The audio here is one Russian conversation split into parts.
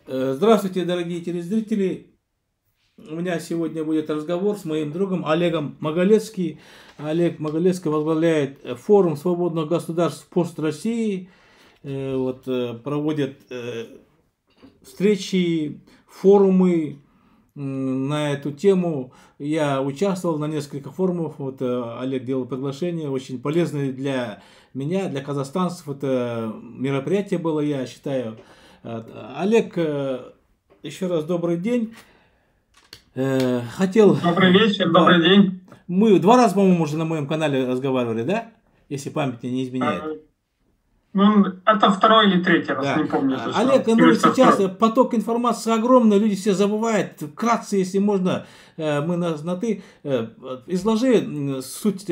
Здравствуйте, дорогие телезрители. У меня сегодня будет разговор с моим другом Олегом Маголецким. Олег Маголецкий возглавляет форум свободных государств пост России. Проводит встречи, форумы на эту тему. Я участвовал на нескольких форумах. Олег делал приглашение, очень полезное для меня, для казахстанцев. Это мероприятие было, я считаю. Олег, еще раз добрый день. Хотел... Добрый вечер, Да, добрый день. мы два раза, по-моему, уже на моем канале разговаривали, да? Если память мне не изменяет. Ну, это второй или третий раз, не Да. помню точно. Олег, ну Кажется, сейчас второй. поток информации огромный, люди все забывают. Вкратце, если можно, мы на ты. Изложи суть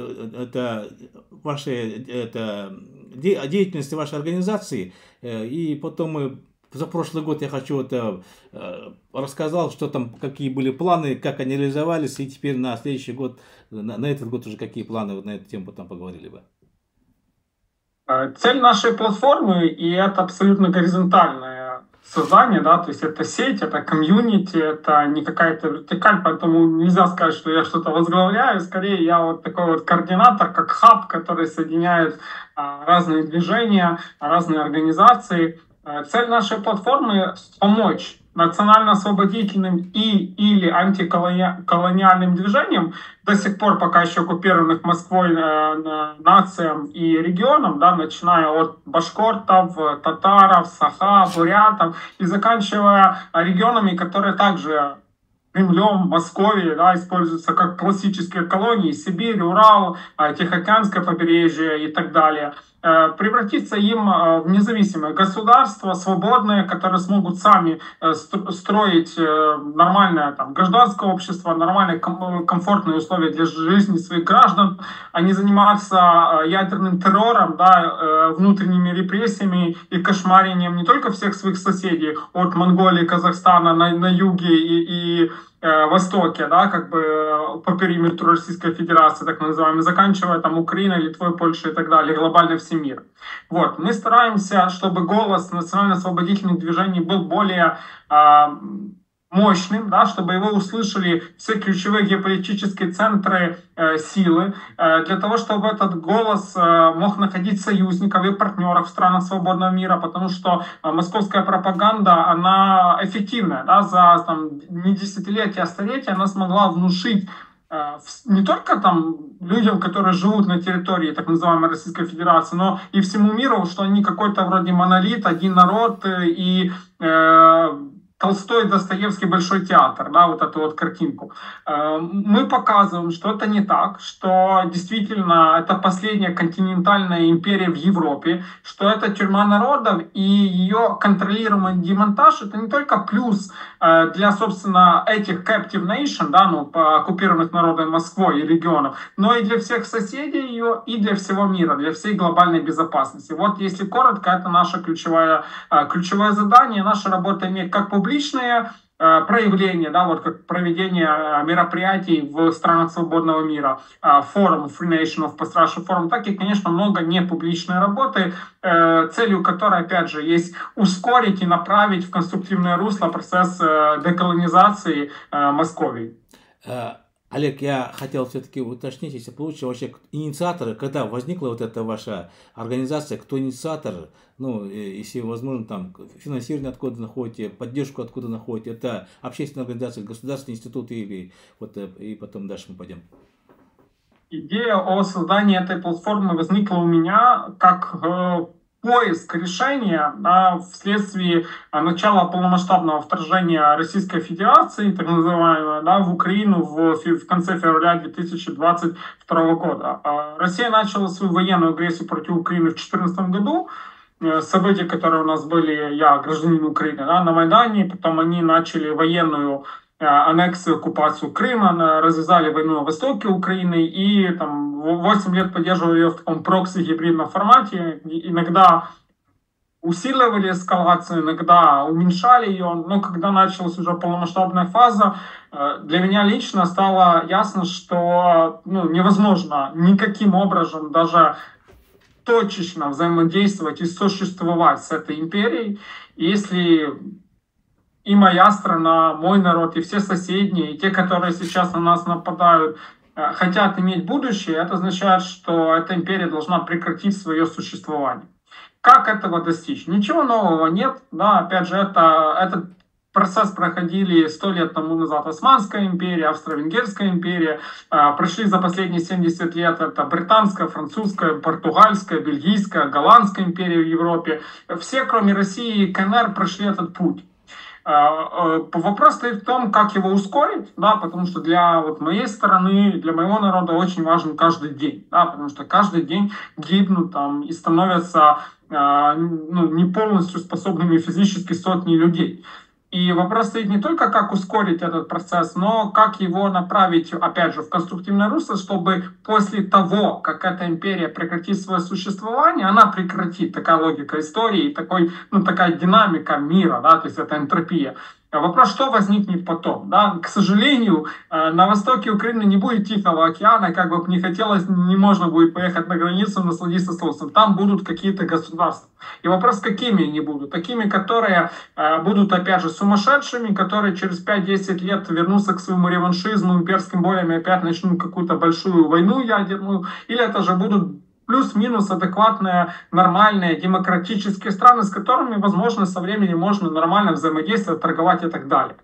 деятельности вашей организации. И потом мы за прошлый год я хочу рассказал, что там, какие были планы, как они реализовались, и теперь на следующий год, на этот год уже какие планы, вот на эту тему потом поговорили бы. Цель нашей платформы, и это абсолютно горизонтальное создание, да, то есть это сеть, это комьюнити, это не какая-то вертикаль, поэтому нельзя сказать, что я что-то возглавляю, скорее я вот такой вот координатор, как хаб, который соединяет разные движения, разные организации. Цель нашей платформы — помочь национально-освободительным или антиколониальным движениям, до сих пор пока еще оккупированных Москвой нациям и регионам, да, начиная от башкортов, татаров, саха, бурятов и заканчивая регионами, которые также Кремлем, Московией, да, используются как классические колонии: Сибирь, Урал, Тихоокеанское побережье и так далее, превратиться им в независимое государство, свободное, которые смогут сами строить нормальное там гражданское общество, нормальные комфортные условия для жизни своих граждан, а не заниматься ядерным террором, да, внутренними репрессиями и кошмарением не только всех своих соседей от Монголии, Казахстана на юге и востоке, да, как бы по периметру Российской Федерации, так называемой, заканчивая там Украиной, Литвой, Польшей и так далее, глобально всемир. Вот, мы стараемся, чтобы голос национально-освободительных движений был более мощным, да, чтобы его услышали все ключевые геополитические центры силы, для того, чтобы этот голос мог находить союзников и партнеров в странах свободного мира, потому что московская пропаганда, она эффективная, да, за там, не десятилетия, а столетия она смогла внушить не только там людям, которые живут на территории так называемой Российской Федерации, но и всему миру, что они какой-то вроде монолит, один народ и Толстой, Достоевский, Большой театр, да, вот эту вот картинку. Мы показываем, что это не так, что действительно это последняя континентальная империя в Европе, что это тюрьма народов, и ее контролируемый демонтаж — это не только плюс для, собственно, этих captive nation, да, ну, оккупированных народами Москвой и регионов, но и для всех соседей ее, и для всего мира, для всей глобальной безопасности. Вот, если коротко, это наше ключевое задание. Наша работа имеет как публичные проявления, да, вот как проведение мероприятий в странах свободного мира, форум Free Nation of Post Russia Forum, так и, конечно, много непубличной работы, целью которой, опять же, есть ускорить и направить в конструктивное русло процесс деколонизации Московии. Олег, я хотел все-таки уточнить, если получится, вообще инициаторы, когда возникла вот эта ваша организация, кто инициатор, ну, если возможно, там, финансирование откуда находите, поддержку откуда находите, это общественная организация, государственный институт или вот, и потом дальше мы пойдем. Идея о создании этой платформы возникла у меня как поиск решения, да, вследствие начала полномасштабного вторжения Российской Федерации, так называемого, да, в Украину в конце февраля 2022 года. Россия начала свою военную агрессию против Украины в 2014 году. События, которые у нас были, я гражданин Украины, да, на Майдане, потом они начали военную аннексию, оккупацию Крыма, развязали войну на востоке Украины и там 8 лет поддерживали ее в таком прокси-гибридном формате. Иногда усиливали эскалацию, иногда уменьшали ее, но когда началась уже полномасштабная фаза, для меня лично стало ясно, что невозможно никаким образом даже точечно взаимодействовать и существовать с этой империей, если и моя страна, мой народ, и все соседние, и те, которые сейчас на нас нападают, хотят иметь будущее, это означает, что эта империя должна прекратить свое существование. Как этого достичь? Ничего нового нет. Да, опять же, этот процесс проходили 100 лет тому назад Османская империя, Австро-Венгерская империя. Прошли за последние 70 лет это Британская, Французская, Португальская, Бельгийская, Голландская империя в Европе. Все, кроме России и КНР, прошли этот путь. Вопрос стоит в том, как его ускорить, да, потому что для вот моей стороны, для моего народа очень важен каждый день, да, потому что каждый день гибнут там и становятся не полностью способными физически сотни людей. И вопрос стоит не только, как ускорить этот процесс, но как его направить, опять же, в конструктивное русло, чтобы после того, как эта империя прекратит свое существование, она прекратит, такая логика истории, такая динамика мира, да, то есть это энтропия. Вопрос, что возникнет потом. Да? К сожалению, на востоке Украины не будет Тихого океана, как бы не хотелось, не можно будет поехать на границу, насладиться солнцем. Там будут какие-то государства. И вопрос, какими они будут? Такими, которые будут, опять же, сумасшедшими, которые через 5-10 лет вернутся к своему реваншизму, имперским болям и опять начнут какую-то большую войну ядерную, или это же будут плюс-минус адекватные, нормальные, демократические страны, с которыми, возможно, со временем можно нормально взаимодействовать, торговать и так далее.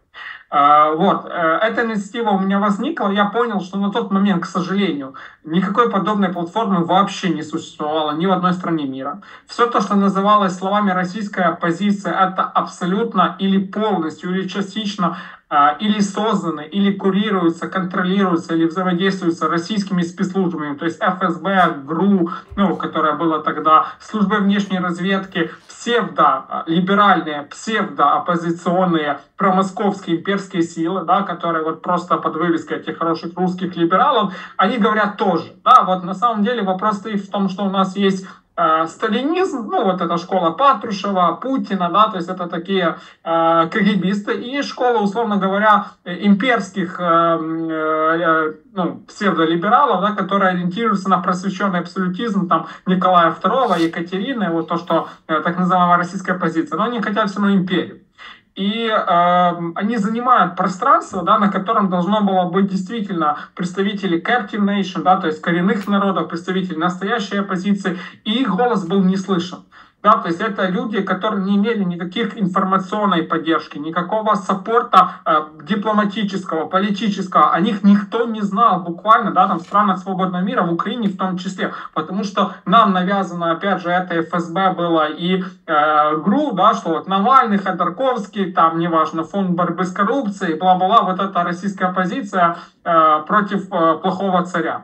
Эта инициатива у меня возникла, я понял, что на тот момент, к сожалению, никакой подобной платформы вообще не существовало ни в одной стране мира. Все то, что называлось словами российская оппозиция, это абсолютно или полностью, или частично или созданы, или курируются, контролируются, или взаимодействуются российскими спецслужбами, то есть ФСБ, ГРУ, которая была тогда, службой внешней разведки, псевдо-либеральные, псевдо-оппозиционные промосковские имперские силы, да, которые вот просто под вывеской этих хороших русских либералов, они говорят тоже. Да, вот на самом деле вопрос стоит в том, что у нас есть сталинизм, эта школа Патрушева, Путина, да, то есть это такие КГБисты, и школа, условно говоря, имперских псевдолибералов, да, которые ориентируются на просвещенный абсолютизм там Николая II, Екатерины, вот то, что так называемая российская оппозиция, но они хотят все равно империю. И они занимают пространство, да, на котором должно было быть действительно представители captive nation, да, то есть коренных народов, представители настоящей оппозиции, и их голос был не слышен. Да, то есть это люди, которые не имели никаких информационной поддержки, никакого саппорта дипломатического, политического. О них никто не знал буквально, да, там в странах свободного мира, в Украине в том числе. Потому что нам навязано, опять же, это ФСБ было и ГРУ, да, что вот Навальный, Ходорковский, там, неважно, фонд борьбы с коррупцией, бла-бла, вот эта российская оппозиция против плохого царя.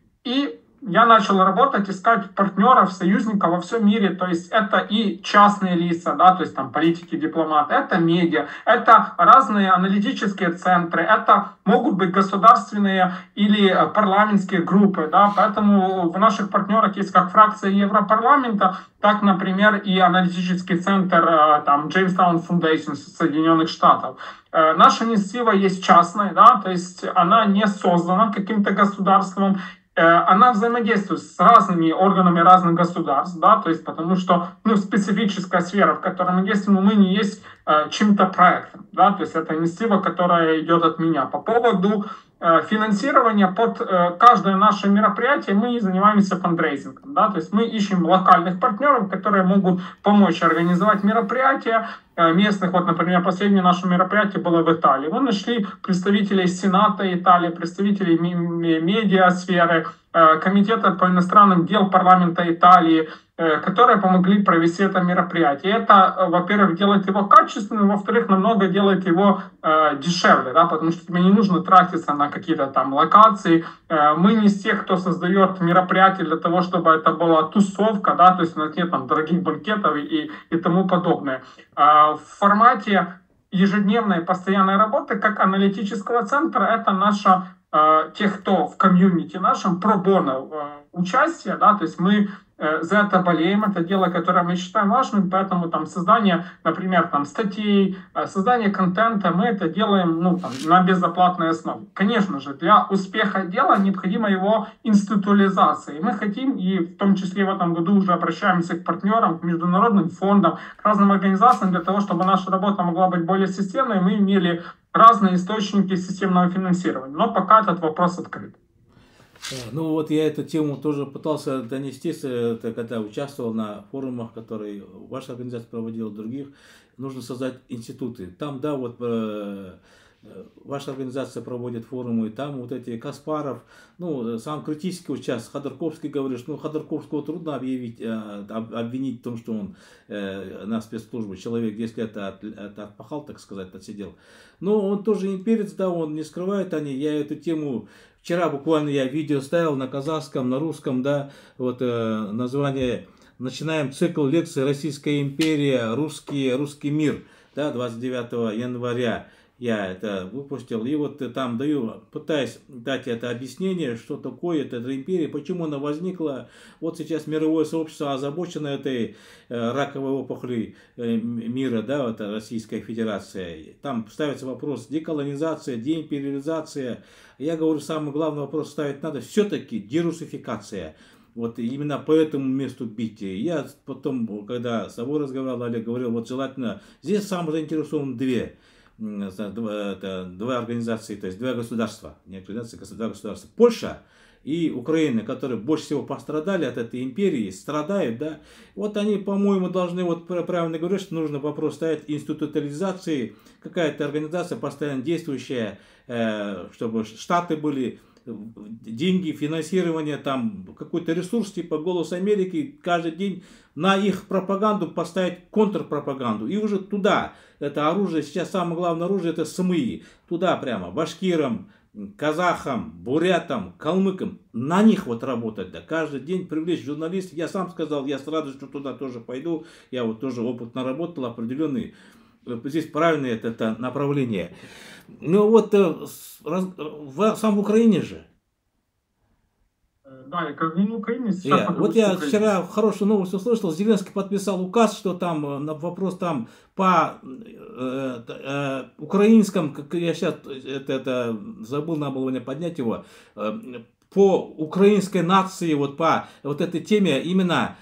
И я начал работать, искать партнеров, союзников во всем мире. То есть это и частные лица, да, то есть там политики, дипломаты, это медиа, это разные аналитические центры, это могут быть государственные или парламентские группы, да, поэтому в наших партнерах есть как фракция Европарламента, так, например, и аналитический центр там Jamestown Foundation Соединенных Штатов. Наша инициатива есть частная, да, то есть она не создана каким-то государством, она взаимодействует с разными органами разных государств, да, то есть потому что специфическая сфера, в которой мы действуем, мы не есть чьим-то проектом, да, то есть это инициатива, которая идет от меня. По поводу финансирования под каждое наше мероприятие мы занимаемся фандрейзингом, да, то есть мы ищем локальных партнеров, которые могут помочь организовать мероприятия местных. Вот, например, последнее наше мероприятие было в Италии. Мы нашли представителей Сената Италии, представителей медиасферы, Комитета по иностранным делам парламента Италии, которые помогли провести это мероприятие. Это, во-первых, делает его качественным, во-вторых, намного делает его дешевле, да, потому что тебе не нужно тратиться на какие-то там локации. Мы не из тех, кто создает мероприятия для того, чтобы это была тусовка, да, то есть у нас нет там дорогих банкетов и тому подобное. В формате ежедневной постоянной работы, как аналитического центра, это наша тех, кто в комьюнити нашем, про-боно участие, да, то есть мы за это болеем, это дело, которое мы считаем важным, поэтому там создание, например, там статей, создание контента, мы это делаем, ну, там, на безоплатной основе. Конечно же, для успеха дела необходима его институализация. И мы хотим, и в том числе в этом году уже обращаемся к партнерам, к международным фондам, к разным организациям для того, чтобы наша работа могла быть более системной, мы имели разные источники системного финансирования. Но пока этот вопрос открыт. Ну вот я эту тему тоже пытался донести, когда участвовал на форумах, которые ваша организация проводила, других. Нужно создать институты. Там, да, вот ваша организация проводит форумы, и там вот эти Каспаров, ну, сам критический участок, Ходорковский говоришь, ну, Ходорковского трудно обвинить в том, что он на спецслужбе, человек 10 лет отпахал, так сказать, отсидел. Но он тоже имперец, да, он не скрывает я эту тему, вчера буквально я видео ставил на казахском, на русском, да, вот название, начинаем цикл лекций «Российская империя, русский мир», да, 29 января. Я это выпустил, и вот там пытаюсь дать это объяснение, что такое эта империя, почему она возникла. Вот сейчас мировое сообщество озабочено этой раковой опухолью мира, да, вот Российская Федерация. Там ставится вопрос деколонизация, деимпериализация. Я говорю, самый главный вопрос ставить надо все-таки дерусификация. Вот именно по этому месту бить. Я потом, когда с собой разговаривал, Олег говорил, вот желательно, здесь самые заинтересованы две организации, то есть два государства, не организации, два государства, Польша и Украина, которые больше всего пострадали от этой империи, страдают, да, вот они, по-моему, должны, вот правильно говорят, что нужно вопрос ставить институализации, какая-то организация постоянно действующая, чтобы штаты были, деньги, финансирование, там какой-то ресурс типа «Голос Америки», каждый день на их пропаганду поставить контрпропаганду. И уже туда, это оружие, сейчас самое главное оружие, это СМИ. Туда прямо, башкирам, казахам, бурятам, калмыкам, на них вот работать, да, каждый день привлечь журналистов. Я сам сказал, я с радостью туда тоже пойду, я вот тоже опыт наработал определенный. Здесь правильное это направление. Ну вот сам в Украине же. Да, и как в Украине сейчас... Вот я вчера хорошую новость услышал, Зеленский подписал указ, что там на вопрос там по украинском, как я сейчас это забыл, надо было мне поднять его, по украинской нации, вот по вот этой теме именно,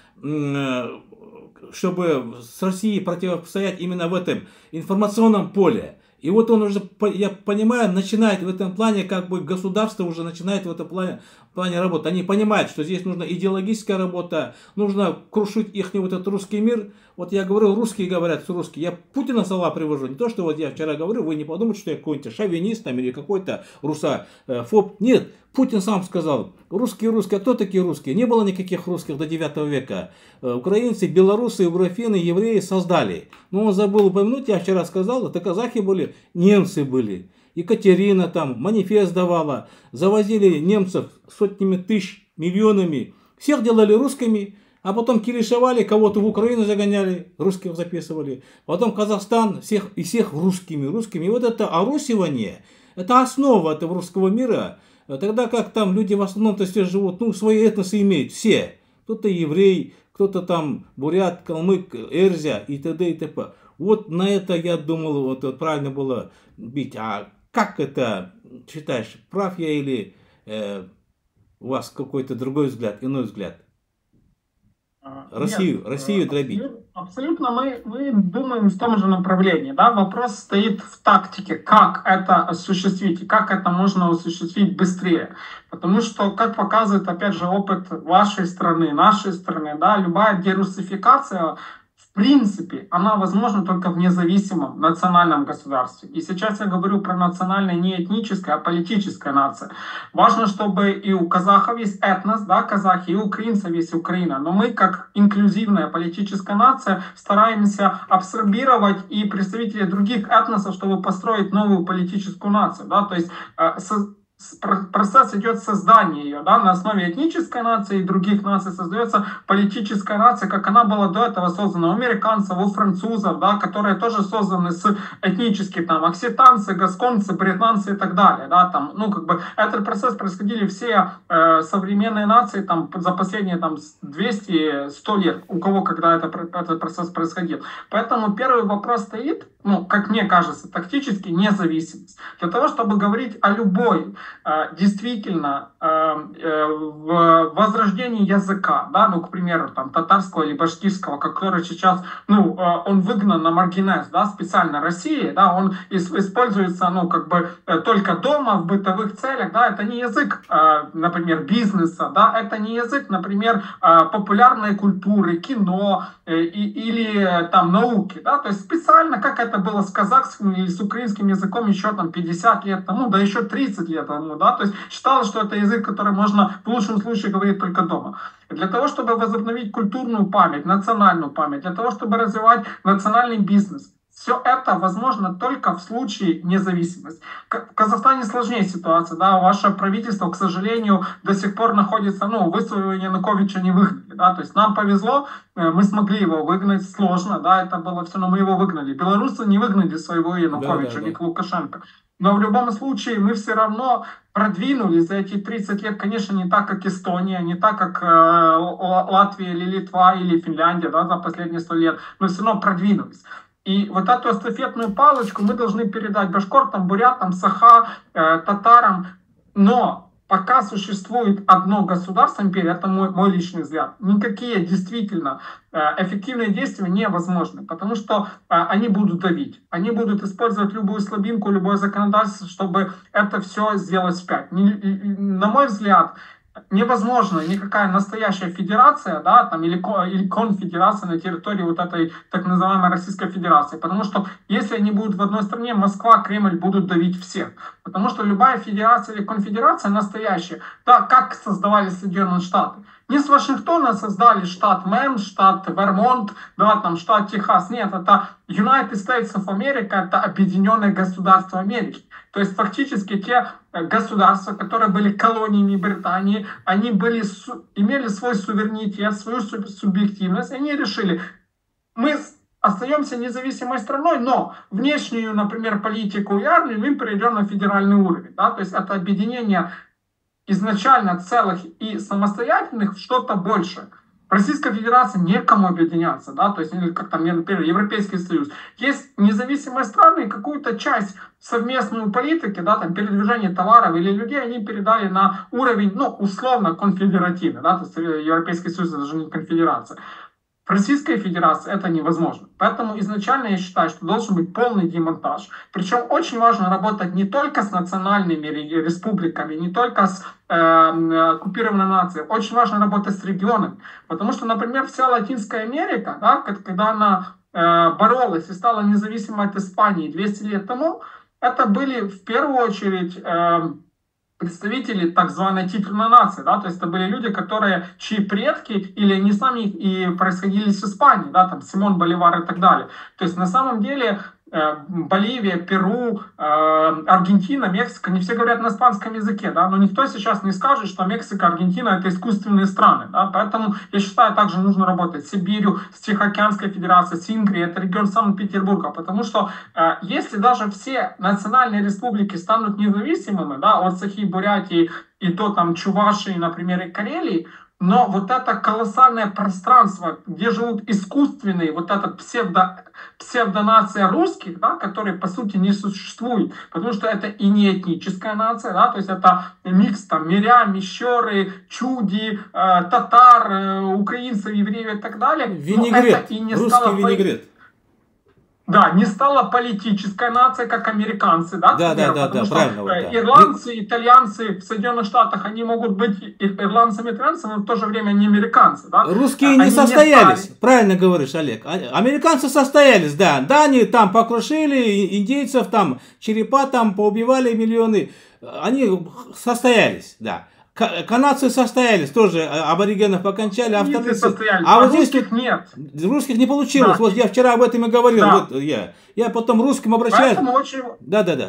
чтобы с Россией противостоять именно в этом информационном поле. И вот он уже, я понимаю, начинает в этом плане, как бы государство уже начинает в этом плане работать. Они понимают, что здесь нужна идеологическая работа, нужно крушить их вот этот русский мир. Вот я говорю, русские говорят, русские. Я Путина слова привожу. Не то, что вот я вчера говорю, вы не подумайте, что я какой-то шовинист там, или какой-то русофоб. Нет, Путин сам сказал, русские. А кто такие русские? Не было никаких русских до 9 века. Украинцы, белорусы, еврофины, евреи создали. Но он забыл упомянуть, я вчера сказал, это казахи были, немцы были. Екатерина там манифест давала, завозили немцев сотнями тысяч, миллионами. Всех делали русскими, а потом килишевали, кого-то в Украину загоняли, русских записывали. Потом Казахстан, всех русскими. И вот это орусивание, это основа этого русского мира. Тогда как там люди в основном-то все живут, ну, свои этносы имеют, все. Кто-то еврей, кто-то там бурят, калмык, эрзя и т.д. и т.п. Вот на это я думал, вот правильно было бить. А как это считаешь, прав я или у вас какой-то другой взгляд, иной взгляд? Россию дробить. Абсолютно мы думаем в том же направлении. Да? Вопрос стоит в тактике, как это осуществить и как это можно осуществить быстрее. Потому что, как показывает, опять же, опыт вашей страны, нашей страны, да, любая дерусификация, в принципе, она возможна только в независимом национальном государстве. И сейчас я говорю про национальное не этническое, а политическое нация. Важно, чтобы и у казахов есть этнос, да, казахи, и у украинцев есть Украина. Но мы, как инклюзивная политическая нация, стараемся абсорбировать и представителей других этносов, чтобы построить новую политическую нацию. Да? То есть процесс идет создания ее, да, на основе этнической нации и других наций создается политическая нация, как она была до этого создана у американцев, у французов, да, которые тоже созданы с этнически, там, окситанцы, гасконцы, британцы и так далее, да, там, ну, как бы, этот процесс происходили все современные нации, там, за последние, там, 200-100 лет, у кого, когда этот процесс происходил. Поэтому первый вопрос стоит, ну, как мне кажется, тактически независимость. Для того, чтобы говорить о любой действительно в возрождении языка, да, ну, к примеру, там, татарского или башкирского, который сейчас, ну, он выгнан на маргинез, да, специально России, да, он используется, ну, как бы только дома, в бытовых целях, да, это не язык, например, бизнеса, да, это не язык, например, популярной культуры, кино или там науки, да, то есть специально, как это было с казахским или с украинским языком еще там 50 лет тому, да еще 30 лет тому, да, то есть считалось, что это язык, который можно в лучшем случае говорить только дома. Для того, чтобы возобновить культурную память, национальную память, для того, чтобы развивать национальный бизнес, все это возможно только в случае независимости. В Казахстане сложнее ситуация, да, ваше правительство, к сожалению, до сих пор находится, ну, вы своего Януковича не выгнали, да, то есть нам повезло, мы смогли его выгнать, сложно, да, это было все, но мы его выгнали. Белорусы не выгнали своего Януковича, не Лукашенко. Но в любом случае мы все равно продвинулись за эти 30 лет, конечно, не так, как Эстония, не так, как Латвия или Литва или Финляндия, да, за последние 100 лет, но все равно продвинулись. И вот эту эстафетную палочку мы должны передать башкортам, бурятам, саха, татарам. Но пока существует одно государство, империя, это мой личный взгляд, никакие действительно эффективные действия невозможны, потому что они будут давить, они будут использовать любую слабинку, любое законодательство, чтобы это все сделать вспять. На мой взгляд, невозможно никакая настоящая федерация, да, там, или конфедерация на территории вот этой так называемой Российской Федерации. Потому что если они будут в одной стране, Москва, Кремль будут давить всех. Потому что любая федерация или конфедерация настоящая, да, как создавали Соединенные Штаты. Не с Вашингтона создали штат Мэн, штат Вермонт, да, там, штат Техас. Нет, это United States of America, это Объединенное Государство Америки. То есть фактически те государства, которые были колониями Британии, они имели свой суверенитет, свою субъективность, и они решили, мы остаемся независимой страной, но внешнюю, например, политику и армию мы перейдем на федеральный уровень. Да? То есть это объединение изначально целых и самостоятельных в что-то большее. В Российской Федерации некому объединяться, да, то есть, как там, например, Европейский Союз. Есть независимые страны, какую-то часть совместную политики, да, там, передвижение товаров или людей, они передали на уровень, ну, условно, конфедеративный, да, то есть Европейский Союз это же не конфедерация. В Российской Федерации это невозможно. Поэтому изначально я считаю, что должен быть полный демонтаж. Причем очень важно работать не только с национальными республиками, не только с оккупированной нацией. Очень важно работать с регионами. Потому что, например, вся Латинская Америка, да, когда она боролась и стала независимой от Испании 200 лет тому, это были в первую очередь представители так званой титульной нации, да, то есть это были люди, чьи предки или они сами и происходили с Испании, да, там Симон Боливар и так далее. То есть на самом деле Боливия, Перу, Аргентина, Мексика, не все говорят на испанском языке, да, но никто сейчас не скажет, что Мексика, Аргентина это искусственные страны, да, поэтому я считаю, также нужно работать с Сибирью, с Тихоокеанской Федерацией, с Ингрией, это регион Санкт-Петербурга, потому что если даже все национальные республики станут независимыми, да, от Сахи, Бурятии и до там Чувашии, например, и Карелии, но вот это колоссальное пространство, где живут искусственные, вот эта псевдонация русских, да, которые по сути не существует, потому что это и не этническая нация, да, то есть это микс там миря, мещеры, чуди, татар, украинцев, евреев и так далее. Винегрет, русский винегрет. Да, не стала политическая нация, как американцы, да? Да, правильно. Вот, да. Ирландцы, итальянцы в Соединенных Штатах, они могут быть ирландцами, итальянцами, но в то же время не американцы, да? Русские не состоялись, правильно говоришь, Олег. Американцы состоялись, да. Да, они там покрушили индейцев, там черепа там поубивали миллионы. Они состоялись, да. Канадцы состоялись, тоже аборигенов покончали, а вот здесь нет. Русских не получилось. Да. Вот я вчера об этом и говорил. Да. Вот я потом русским обращаюсь. Очень... Да.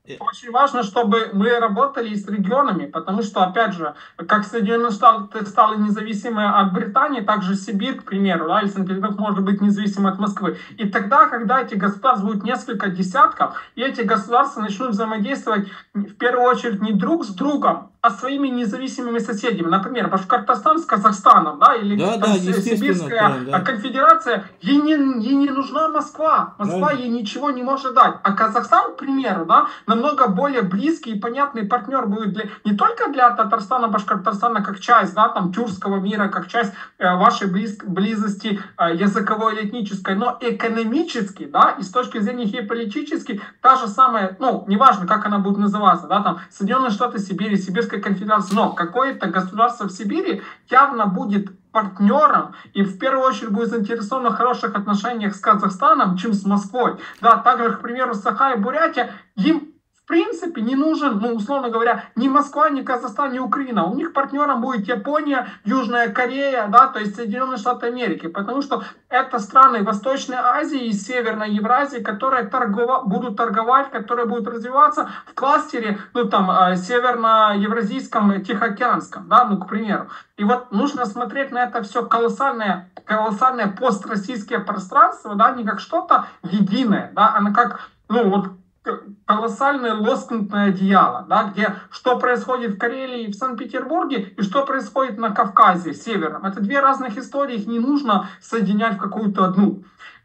Очень важно, чтобы мы работали и с регионами, потому что, опять же, как Соединенные Штаты стали независимы от Британии, также Сибирь, к примеру, да, или Санкт-Петербург может быть независим от Москвы. И тогда, когда эти государства будут несколько десятков, и эти государства начнут взаимодействовать в первую очередь не друг с другом, а своими независимыми соседями. Например, Башкортостан с Казахстаном, да, или Да, там да, естественно, Сибирская прям, да. конфедерация, ей не нужна Москва. Москва Правильно. ей ничего не может дать. А Казахстан, к примеру, да, намного более близкий и понятный партнер будет не только для Татарстана, Башкортостана как часть, да, там, тюркского мира, как часть вашей близости языковой или этнической, но экономически, да, и с точки зрения геополитической, та же самая, ну, неважно, как она будет называться, да, там, Соединенные Штаты Сибири, Сибирская конфедерация, но какое-то государство в Сибири явно будет партнером и в первую очередь будет заинтересован в хороших отношениях с Казахстаном, чем с Москвой. Да, также, к примеру, Саха и Бурятия, им в принципе не нужен, ну, условно говоря, ни Москва, ни Казахстан, ни Украина. У них партнером будет Япония, Южная Корея, да, то есть Соединенные Штаты Америки, потому что это страны Восточной Азии и Северной Евразии, которые будут торговать, которые будут развиваться в кластере, ну, там, северно-евразийском, тихоокеанском, да, ну, к примеру. И вот нужно смотреть на это все колоссальное построссийское пространство, да, не как что-то единое, да, а как, ну, вот, колоссальное лоскутное одеяло, да, где что происходит в Карелии и в Санкт-Петербурге, и что происходит на Кавказе, северном. Это две разных истории, их не нужно соединять в какую-то одну.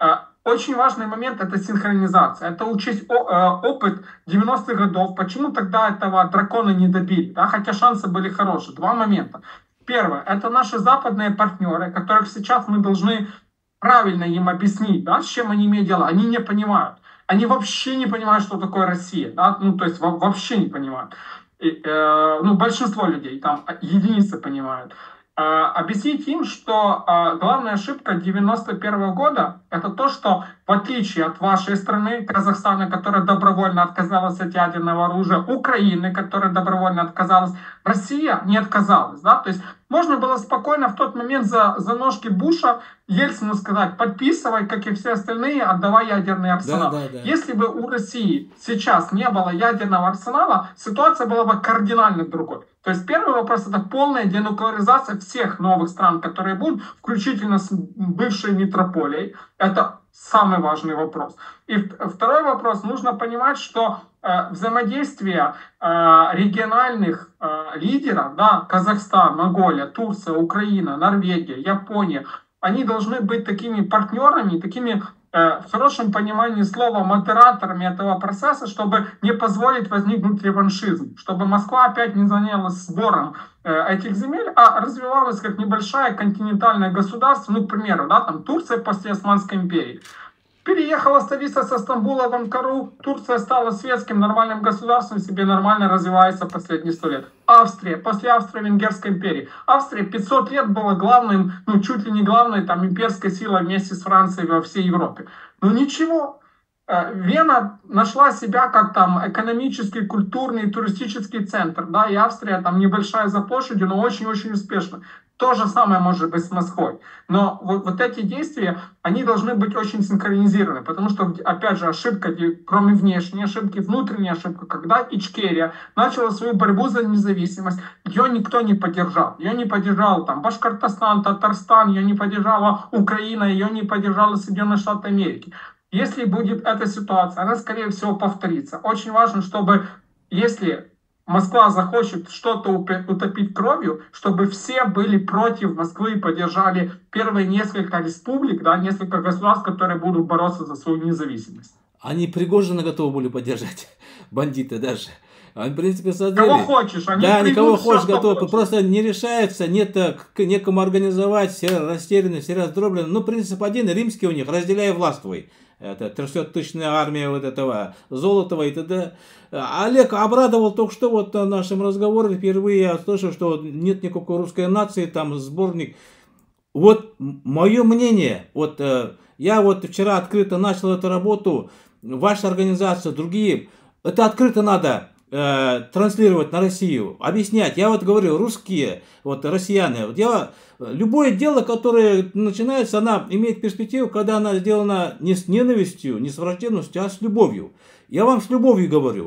Очень важный момент — это синхронизация. Это учесть опыт 90-х годов. Почему тогда этого дракона не добили, да, хотя шансы были хорошие. Два момента. Первое — это наши западные партнеры, которых сейчас мы должны правильно им объяснить, да, с чем они имеют дело. Они не понимают. Они вообще не понимают, что такое Россия, да? Ну, то есть вообще не понимают. Ну, большинство людей, там единицы понимают. Объяснить им, что главная ошибка 91 года — это то, что в отличие от вашей страны, Казахстана, которая добровольно отказалась от ядерного оружия, Украины, которая добровольно отказалась, Россия не отказалась. Да? То есть можно было спокойно в тот момент за ножки Буша Ельцину сказать: подписывай, как и все остальные, отдавай ядерный арсенал. Да, да, да. Если бы у России сейчас не было ядерного арсенала, ситуация была бы кардинально другой. То есть первый вопрос — это полная денуклеаризация всех новых стран, которые будут, включительно с бывшей метрополией. Это самый важный вопрос. И второй вопрос. Нужно понимать, что взаимодействие региональных лидеров, да, Казахстан, Монголия, Турция, Украина, Норвегия, Япония, они должны быть такими партнерами, такими в хорошем понимании слова модераторами этого процесса, чтобы не позволить возникнуть реваншизм, чтобы Москва опять не занялась сбором этих земель, а развивалась как небольшое континентальное государство, ну, к примеру, да, там Турция после Османской империи. Переехала столица со Стамбула в Анкару, Турция стала светским нормальным государством, себе нормально развивается последние 100 лет. Австрия, после Австро-Венгерской империи. Австрия 500 лет была главным, ну чуть ли не главной там имперской силой вместе с Францией во всей Европе. Но ничего, Вена нашла себя как там экономический, культурный, туристический центр, да, и Австрия там небольшая за площадью, но очень-очень успешно. То же самое может быть с Москвой. Но вот эти действия, они должны быть очень синхронизированы, потому что, опять же, ошибка, кроме внешней ошибки, внутренняя ошибка, когда Ичкерия начала свою борьбу за независимость, ее никто не поддержал. Ее не поддержал там Башкортостан, Татарстан, ее не поддержала Украина, ее не поддержала Соединенные Штаты Америки. Если будет эта ситуация, она, скорее всего, повторится. Очень важно, чтобы, если Москва захочет что-то утопить кровью, чтобы все были против Москвы и поддержали первые несколько республик, да, несколько государств, которые будут бороться за свою независимость. Они Пригожина готовы были поддержать, бандиты даже. Они, в принципе, создали. Кого хочешь, они да, никого хочешь, все, готовы. Просто не решается, нет некому организовать, все растеряны, все раздроблены. Ну, принцип один, римский у них: разделяй, властвуй. Это 300-тысячная армия вот этого Золотого и т.д. Олег обрадовал только что вот в нашем разговоре. Впервые я слышал, что нет никакой русской нации, там сборник. Вот мое мнение, вот я вот вчера открыто начал эту работу, ваша организация, другие, это открыто надо транслировать на Россию, объяснять. Я вот говорю, русские, вот россияне, вот любое дело, которое начинается, она имеет перспективу, когда она сделана не с ненавистью, не с враждебностью, а с любовью. Я вам с любовью говорю.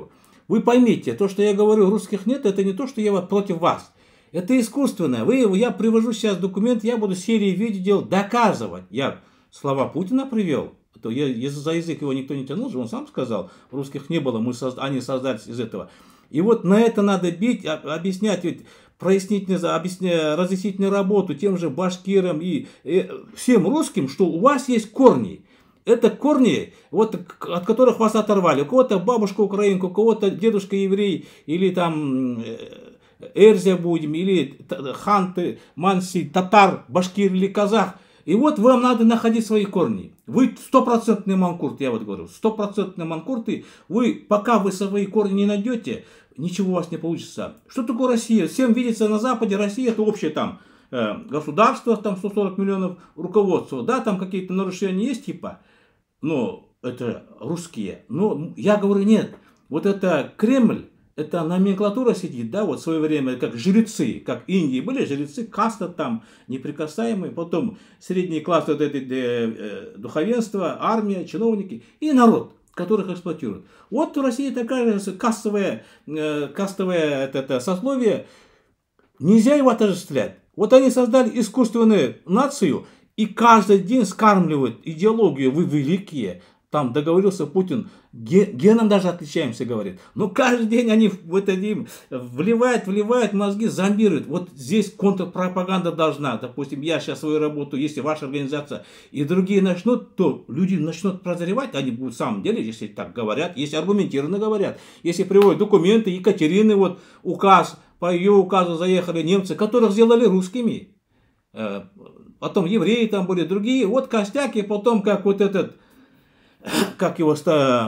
Вы поймите, то, что я говорю, русских нет, это не то, что я вот против вас. Это искусственное. Я привожу сейчас документ, я буду серии видео доказывать. Я слова Путина привел. То за язык его никто не тянул, же он сам сказал, русских не было, они создались из этого. И вот на это надо бить, объяснять, ведь разъяснительную работу тем же башкирам и всем русским, что у вас есть корни. Это корни, вот, от которых вас оторвали. У кого-то бабушка украинка, у кого-то дедушка еврей, или там Эрзя будем, или ханты, манси, татар, башкир или казах. И вот вам надо находить свои корни. Вы стопроцентный манкурт, я вот говорю, стопроцентные манкурты. Пока вы свои корни не найдете, ничего у вас не получится. Что такое Россия? Всем видится на Западе, Россия это общее там государство, там 140 миллионов руководства. Да, там какие-то нарушения есть типа, но это русские. Но я говорю, нет. Вот это Кремль, это номенклатура сидит, да, вот в свое время, как жрецы, как в Индии были жрецы, каста там неприкасаемые, потом средний класс, вот это духовенство, армия, чиновники и народ, которых эксплуатируют. Вот в России такая же кастовое сословие, нельзя его отождествлять. Вот они создали искусственную нацию, и каждый день скармливают идеологию, вы великие. Там договорился Путин, геном даже отличаемся, говорит. Но каждый день они в это вливают мозги, зомбируют. Вот здесь контрпропаганда должна. Допустим, я сейчас свою работу, если ваша организация и другие начнут, то люди начнут прозревать. Они будут в самом деле, если так говорят, если аргументированно говорят. Если приводят документы Екатерины, вот указ, по ее указу заехали немцы, которых сделали русскими. Потом евреи там были, другие. Вот костяк, и потом как вот этот... Как его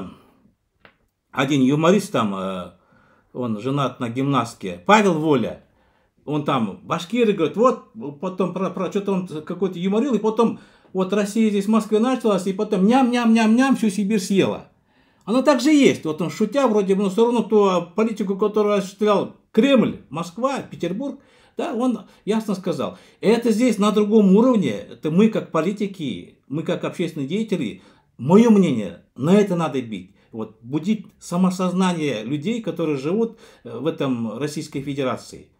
один юморист там, он женат на гимнастке, Павел Воля, он там башкиры говорит, вот, потом про что-то он какой-то юморил, и потом вот Россия здесь в Москве началась, и потом ням-ням-ням-ням всю Сибирь съела. Оно так же есть, вот он шутя вроде бы, но все равно ту политику, которую осуществлял Кремль, Москва, Петербург, да, он ясно сказал, это здесь на другом уровне, это мы как политики, мы как общественные деятели. Мое мнение, на это надо бить. Вот, будить самосознание людей, которые живут в этом Российской Федерации.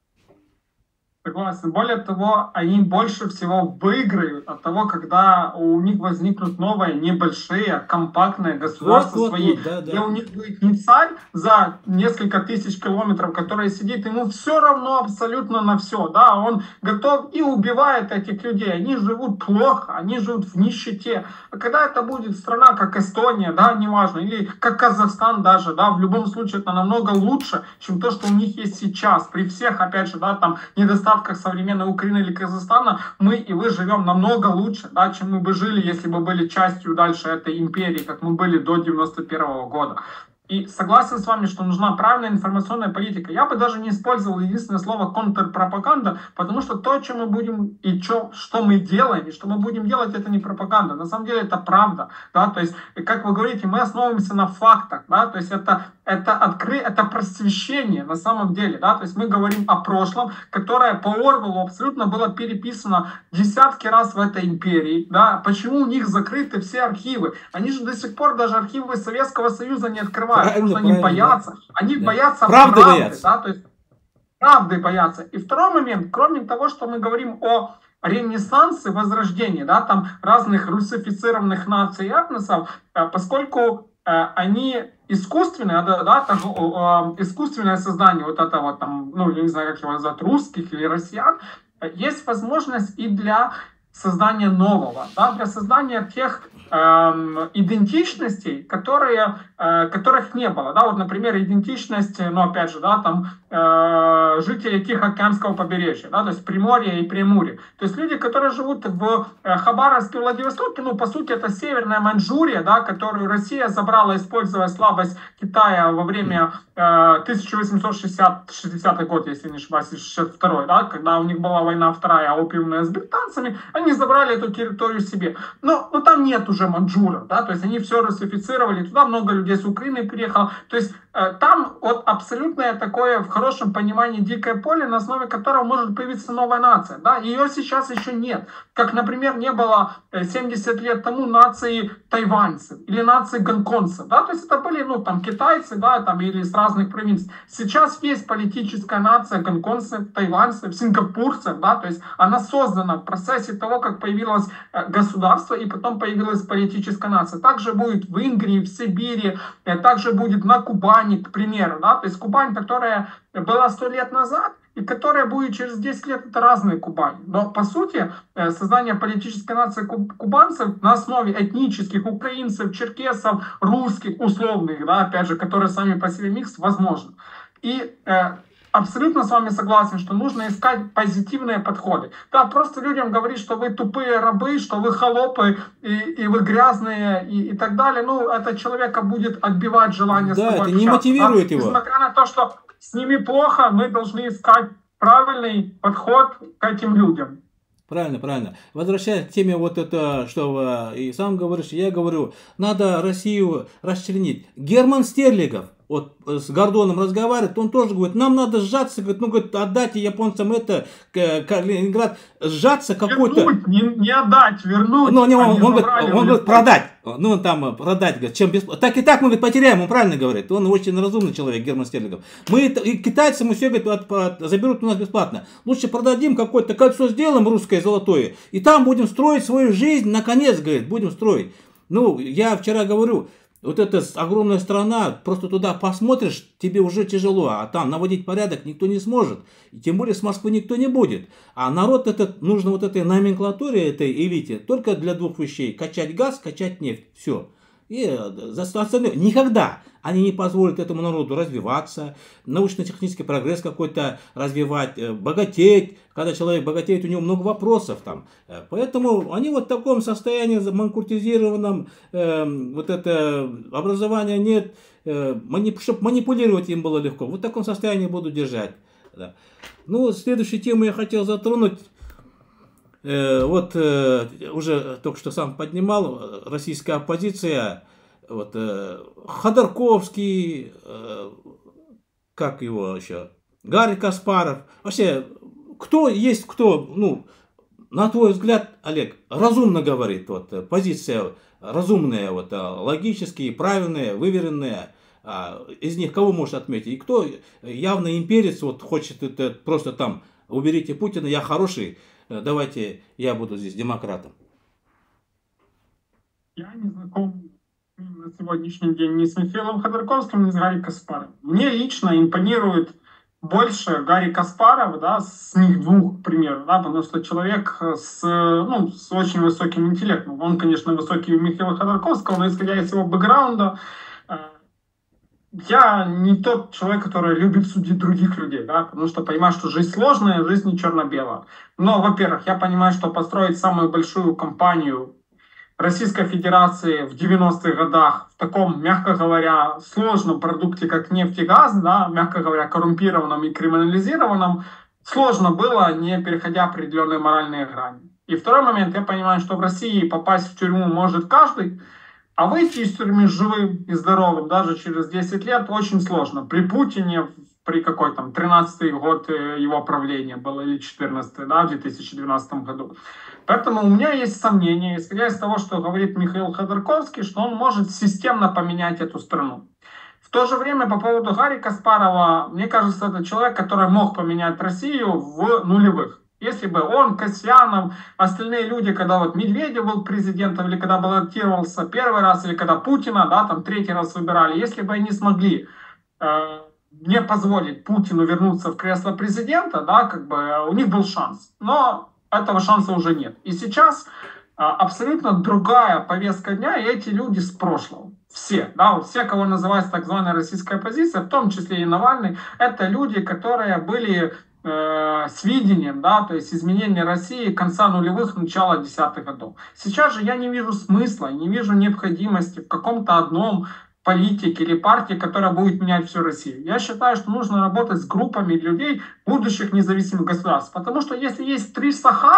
Согласен. Более того, они больше всего выиграют от того, когда у них возникнут новые, небольшие, компактные государства свои, где у них будет не царь за несколько тысяч километров, который сидит, ему все равно абсолютно на все, да, он готов и убивает этих людей, они живут плохо, они живут в нищете. А когда это будет страна, как Эстония, да, неважно, или как Казахстан даже, да, в любом случае это намного лучше, чем то, что у них есть сейчас, при всех, опять же, да, там, недостатках современной Украины или Казахстана, мы и вы живем намного лучше, да, чем мы бы жили, если бы были частью дальше этой империи, как мы были до 91 года. И согласен с вами, что нужна правильная информационная политика. Я бы даже не использовал единственное слово контрпропаганда, потому что то, чем мы будем и что мы делаем, и что мы будем делать, это не пропаганда. На самом деле это правда. Да? То есть, как вы говорите, мы основываемся на фактах. Да? То есть это просвещение на самом деле. Да? То есть мы говорим о прошлом, которое по Орвеллу абсолютно было переписано десятки раз в этой империи. Да? Почему у них закрыты все архивы? Они же до сих пор даже архивы Советского Союза не открывают. Потому что они боятся. Да. Они боятся правды. Да? То есть, правды боятся. И второй момент, кроме того, что мы говорим о ренессансе, возрождении, да, там разных русифицированных наций и этносов, поскольку они искусственные, да, искусственное создание вот этого там, ну, я не знаю, как его назвать, русских или россиян, есть возможность и для создания нового, да, для создания тех идентичностей, которых не было. Да? Вот, например, идентичность, ну, опять же, да, там, жителей Тихоокеанского побережья, да, то есть Приморья и Приморья. То есть люди, которые живут в Хабаровске, Владивостоке, ну, по сути, это Северная Маньчжурия, да, которую Россия забрала, используя слабость Китая во время 1860 год, если не ошибаюсь, 62, да, когда у них была война вторая, опиумная с британцами, они они забрали эту территорию себе. Но там нет уже маньчжуров, да, то есть они все русифицировали, туда много людей с Украины приехало. То есть там вот абсолютное такое, в хорошем понимании, дикое поле, на основе которого может появиться новая нация. Да? Ее сейчас еще нет. Как, например, не было 70 лет тому нации тайваньцев или нации гонконгцев. Да? То есть это были китайцы, да, там, или из разных провинций. Сейчас есть политическая нация гонконгцев, тайваньцев, сингапурцев. Да? То есть она создана в процессе того, как появилось государство и потом появилась политическая нация. Также будет в Ингрии, в Сибири, также будет на Кубани, к примеру. Да? То есть Кубань, которая была 100 лет назад, и которая будет через 10 лет, это разные Кубани. Но, по сути, создание политической нации кубанцев на основе этнических украинцев, черкесов, русских, условных, да, опять же, которые сами по себе микс, возможно. И абсолютно с вами согласен, что нужно искать позитивные подходы. Да, просто людям говорить, что вы тупые рабы, что вы холопы, и вы грязные, и так далее, это человека будет отбивать желание с тобой это общаться. не мотивирует его. Несмотря на то, что с ними плохо, мы должны искать правильный подход к этим людям. Правильно. Возвращаясь к теме вот это, что и сам говоришь, и я говорю, надо Россию расчленить. Герман Стерлигов, вот с Гордоном разговаривает, он тоже говорит, нам надо сжаться, говорит, отдайте японцам это, Калининград, сжаться какой-то... Вернуть, не отдать, вернуть. Он говорит, продать. Продать, говорит, чем бесплатно. Так и так мы, говорит, потеряем, он правильно говорит. Он очень разумный человек, Герман Стерлигов. И китайцы мы все, говорит, заберут у нас бесплатно. Лучше продадим какое-то кольцо, сделаем русское золотое, и там будем строить свою жизнь, наконец, говорит, будем строить. Я вчера говорю, вот эта огромная страна, просто туда посмотришь, тебе уже тяжело, а там наводить порядок никто не сможет. И тем более с Москвы никто не будет. А народ этот, нужно вот этой номенклатуре, этой элите, только для двух вещей. Качать газ, качать нефть. Все. И за остальное никогда они не позволят этому народу развиваться, научно-технический прогресс какой-то развивать, богатеть. Когда человек богатеет, у него много вопросов там. Поэтому они вот в таком состоянии манкуртизированном, вот это образования нет, чтобы манипулировать им было легко. Вот в таком состоянии буду держать. Да. Следующую тему я хотел затронуть. Уже только что сам поднимал, российская оппозиция, Ходорковский, как его еще, Гарри Каспаров. Вообще, кто, на твой взгляд, Олег, разумно говорит, позиция разумная, логические, правильная, выверенная. Из них кого можешь отметить? И кто явно имперец, хочет это просто там, уберите Путина, я хороший, давайте я буду здесь демократом. Я не знаком на сегодняшний день ни с Михаилом Ходорковским, ни с Гарри Каспаровым. Мне лично импонирует больше Гарри Каспаров, да, с них двух, к примеру, да, потому что человек с очень высоким интеллектом. Он, конечно, высокий у Михаила Ходорковского, но исходя из его бэкграунда, я не тот человек, который любит судить других людей, да, потому что понимаю, что жизнь сложная, жизнь не черно-белая. Но, во-первых, я понимаю, что построить самую большую компанию Российской Федерации в 90-х годах в таком, мягко говоря, сложном продукте, как нефть и газ, да, мягко говоря, коррумпированном и криминализированном, сложно было, не переходя определенные моральные грани. И второй момент, я понимаю, что в России попасть в тюрьму может каждый, а выйти из тюрьмы живым и здоровым даже через 10 лет очень сложно. При Путине, при 13-й год его правления было, или 14-й, да, в 2012 году. Поэтому у меня есть сомнения, исходя из того, что говорит Михаил Ходорковский, что он может системно поменять эту страну. В то же время, по поводу Гарри Каспарова, мне кажется, это человек, который мог поменять Россию в нулевых. Если бы он, Касьянов, остальные люди, когда Медведев был президентом, или когда баллотировался первый раз, или когда Путина, да, третий раз выбирали, если бы они смогли не позволить Путину вернуться в кресло президента, да, у них был шанс. Но этого шанса уже нет. И сейчас абсолютно другая повестка дня, и эти люди с прошлого. Все, кого называется так званая российская оппозиция, в том числе и Навальный, это люди, которые были с видением, да, то есть изменения России конца нулевых, начала десятых годов. Сейчас же я не вижу смысла, не вижу необходимости в каком-то одном политике или партии, которая будет менять всю Россию. Я считаю, что нужно работать с группами людей, будущих независимых государств. Потому что если есть три саха,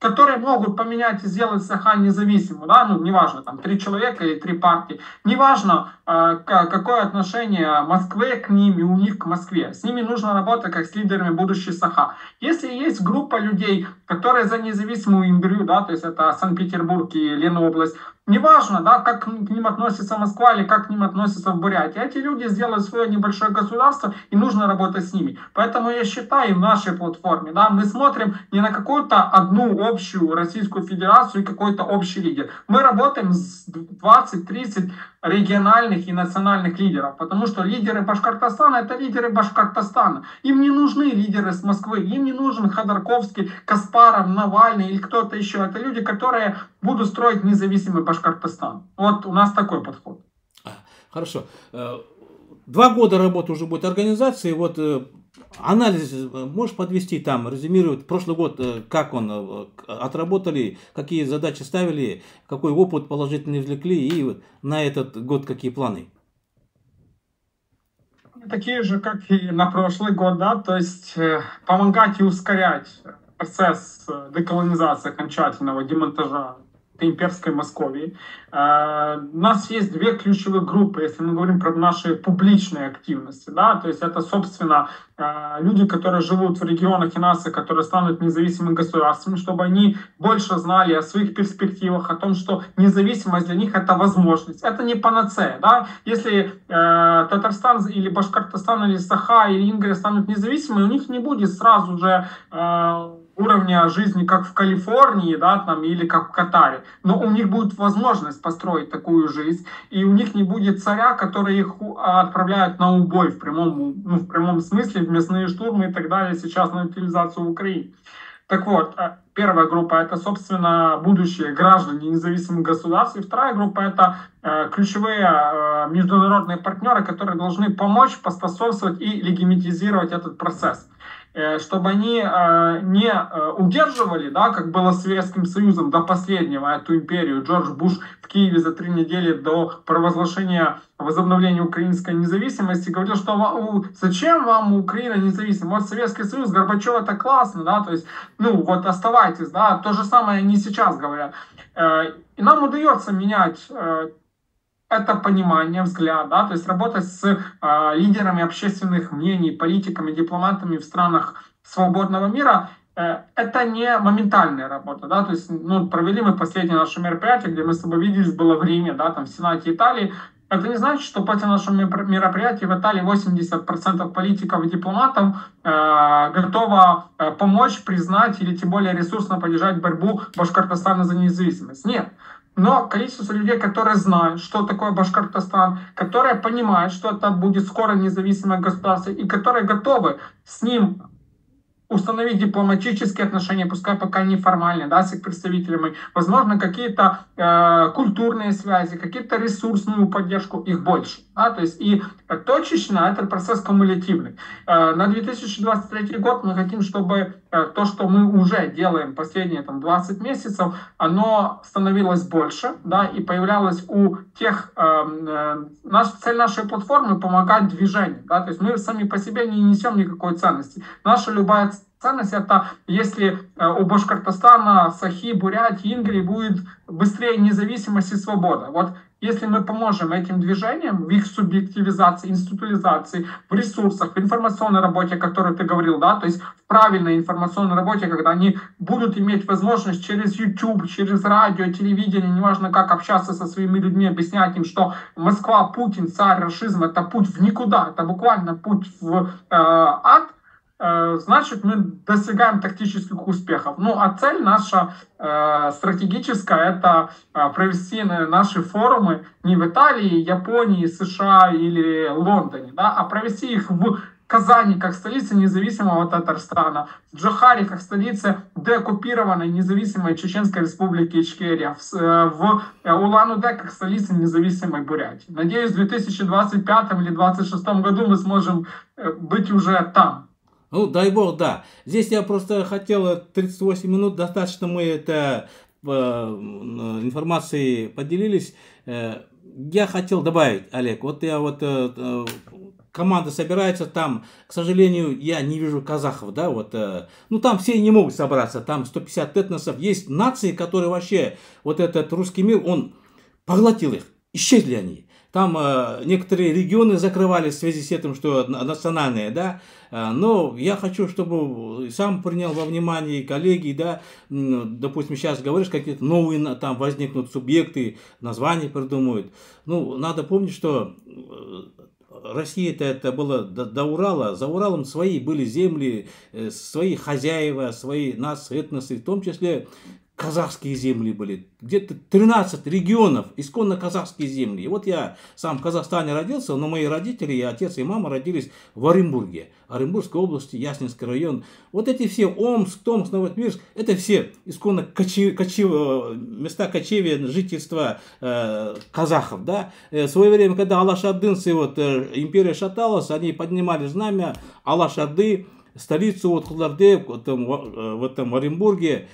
которые могут поменять и сделать Саха независимым, да, ну, неважно, там, 3 человека или 3 партии, неважно, какое отношение Москвы к ним и у них к Москве, с ними нужно работать как с лидерами будущей Саха. Если есть группа людей, которые за независимую Ингрию, да, то есть это Санкт-Петербург и Ленобласть, неважно, да, как к ним относится Москва или как к ним относится в Бурятии. Эти люди сделают свое небольшое государство, и нужно работать с ними. Поэтому я считаю, в нашей платформе, да, мы смотрим не на какую-то одну общую Российскую Федерацию и какой-то общий лидер. Мы работаем с 20-30 региональных и национальных лидеров, потому что лидеры Башкортостана — это лидеры Башкортостана. Им не нужны лидеры с Москвы, им не нужен Ходорковский, Каспаров, Навальный или кто-то еще. Это люди, которые будут строить независимый Башкортостан. Вот у нас такой подход. Хорошо. 2 года работы уже будет организации. Вот анализ можешь подвести там, резюмировать прошлый год, как он отработали, какие задачи ставили, какой опыт положительный извлекли, и вот на этот год какие планы? Такие же, как и на прошлый год, да, то есть помогать и ускорять процесс деколонизации окончательного демонтажа имперской Московии. У нас есть 2 ключевых группы, если мы говорим про наши публичные активности, да, то есть это, собственно, люди, которые живут в регионах и нации, которые станут независимыми государствами, чтобы они больше знали о своих перспективах, о том, что независимость для них — это возможность, это не панацея, да, если Татарстан или Башкортостан или Саха или Ингрия станут независимыми, у них не будет сразу же уровня жизни, как в Калифорнии, да, там, или как в Катаре. Но у них будет возможность построить такую жизнь, и у них не будет царя, который их отправляют на убой в прямом смысле, в мясные штурмы и так далее, сейчас на утилизацию в Украине. Так вот, первая группа — это, собственно, будущие граждане независимых государств, и вторая группа — это ключевые международные партнеры, которые должны помочь, поспособствовать и легитимизировать этот процесс, чтобы они не удерживали, да, как было с Советским Союзом до последнего, эту империю. Джордж Буш в Киеве за 3 недели до провозглашения возобновления украинской независимости говорил, что зачем вам Украина независима? Вот Советский Союз, Горбачев — это классно, да, то есть, ну, вот оставайтесь, да, то же самое они сейчас говорят. И нам удается менять это понимание, взгляд, да, то есть работать с лидерами общественных мнений, политиками, дипломатами в странах свободного мира, это не моментальная работа, да, то есть, ну, провели мы последнее наше мероприятие, где мы с тобой виделись, было в Риме, да, там в Сенате Италии. Это не значит, что после нашего мероприятия в Италии 80% политиков и дипломатов готово помочь, признать или тем более ресурсно поддержать борьбу Башкортостана за независимость. Нет. Но количество людей, которые знают, что такое Башкортостан, которые понимают, что это будет скоро независимое государство, и которые готовы с ним установить дипломатические отношения, пускай пока неформальные, да, с их представителями, возможно, какие-то культурные связи, какие-то ресурсную поддержку, их больше. Да, то есть и точечно этот процесс кумулятивный. На 2023 год мы хотим, чтобы то, что мы уже делаем последние 20 месяцев, оно становилось больше, да, и появлялось у тех... цель нашей платформы — помогать движению. Да, то есть мы сами по себе не несем никакой ценности. Наша любая ценность — это если у Башкортостана, Сахи, Бурятии, Ингрии будет быстрее независимость и свобода. Вот если мы поможем этим движениям в их субъективизации, институализации, в ресурсах, в информационной работе, о которой ты говорил, да, то есть в правильной информационной работе, когда они будут иметь возможность через YouTube, через радио, телевидение, неважно как, общаться со своими людьми, объяснять им, что Москва, Путин, царь, рашизм — это путь в никуда, это буквально путь в ад, значит, мы достигаем тактических успехов. Ну, а цель наша стратегическая — это провести наши форумы не в Италии, Японии, США или Лондоне, да, а провести их в Казани, как столице независимого Татарстана, в Джохаре, как столице деоккупированной независимой Чеченской республики Ичкерия, в Улан-Удэ, как столице независимой Бурятии. Надеюсь, в 2025 или 2026 году мы сможем быть уже там. Ну, дай бог, да. Здесь я просто хотел 38 минут, достаточно мы это информацией поделились. Я хотел добавить, Олег, вот я команда собирается, там, к сожалению, я не вижу казахов, да, вот, ну, там все не могут собраться, там 150 этносов, есть нации, которые вообще, вот этот русский мир, он поглотил их, исчезли они. Там некоторые регионы закрывались в связи с этим, что национальные, да, но я хочу, чтобы сам принял во внимание коллеги, да, допустим, сейчас говоришь, какие-то новые там возникнут субъекты, названия придумают. Ну, надо помнить, что Россия-то это было до Урала, за Уралом свои были земли, свои хозяева, свои нации, этносы, в том числе казахские земли были. Где-то 13 регионов, исконно казахские земли. И вот я сам в Казахстане родился, но мои родители, и отец, и мама родились в Оренбурге. Оренбургской области, Яснинский район. Вот эти все Омск, Томск, Новосибирск, это все исконно места кочевья, жительства казахов. Да? В свое время, когда алашардынцы, вот, империя шаталась, они поднимали знамя Алашарды, столицу вот, Хуларде, в этом Оренбурге.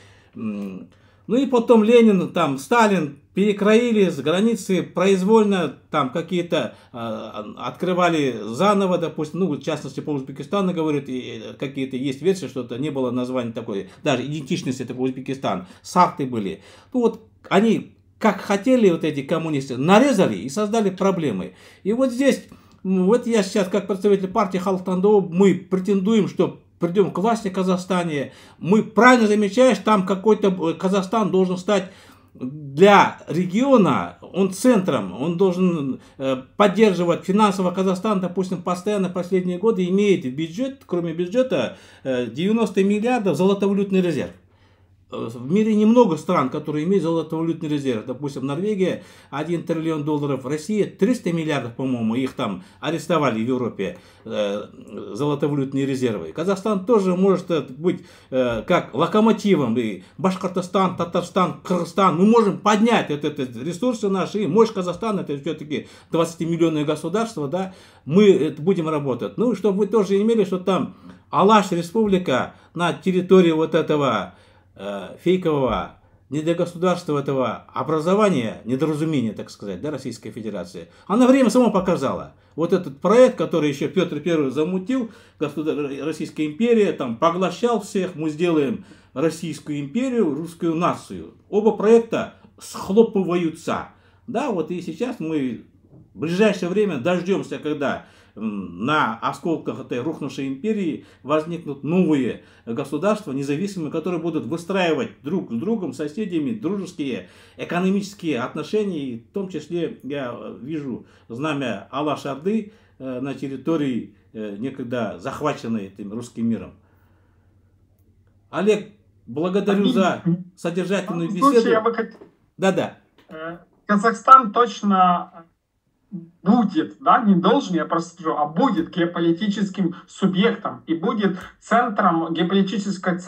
Ну и потом Ленин, там, Сталин перекроили с границы произвольно, там какие-то открывали заново, допустим, ну, в частности, по Узбекистану говорят, какие-то есть версии, что это не было названия такой, даже идентичности такой Узбекистан, сарты были. Ну вот они, как хотели вот эти коммунисты, нарезали и создали проблемы. И вот здесь, вот я сейчас, как представитель партии Халық Таңдауы, мы претендуем, что придем к власти в Казахстане, мы правильно замечаешь, там какой-то Казахстан должен стать для региона, он центром, он должен поддерживать финансово Казахстан, допустим, постоянно последние годы имеет бюджет, кроме бюджета, 90 миллиардов золотовалютный резерв. В мире немного стран, которые имеют золотовалютный резерв. Допустим, Норвегия 1 триллион долларов, Россия 300 миллиардов, по-моему, их там арестовали в Европе, золотовалютные резервы. Казахстан тоже может быть как локомотивом. И Башкортостан, Татарстан, Кыргызстан. Мы можем поднять ресурсы наши. И мощь Казахстана, это все-таки 20-миллионное государство, да, мы будем работать. Ну, чтобы вы тоже имели, что там Алаш республика на территории вот этого фейкового, не для государства этого образования, недоразумения, так сказать, да, Российской Федерации, она время само показала. Вот этот проект, который еще Петр I замутил, Российская империя, там, поглощал всех, мы сделаем Российскую империю, русскую нацию. Оба проекта схлопываются. Да, вот и сейчас мы в ближайшее время дождемся, когда на осколках этой рухнувшей империи возникнут новые государства, независимые, которые будут выстраивать друг с другом, соседями, дружеские, экономические отношения. И в том числе я вижу знамя Алаш-Орды на территории, некогда захваченной этим русским миром. Олег, благодарю за содержательную беседу. Да-да. Казахстан точно будет, да, не должен, я просто скажу, а будет геополитическим субъектом и будет центром геополитической